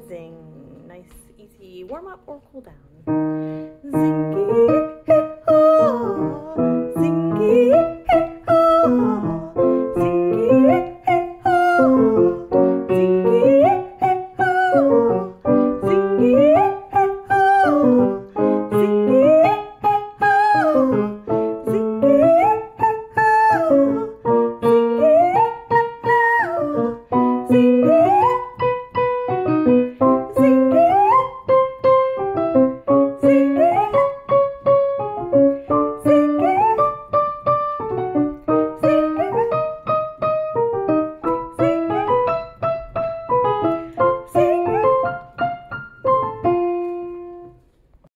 zing. Nice, easy warm up or cool down. Zingy.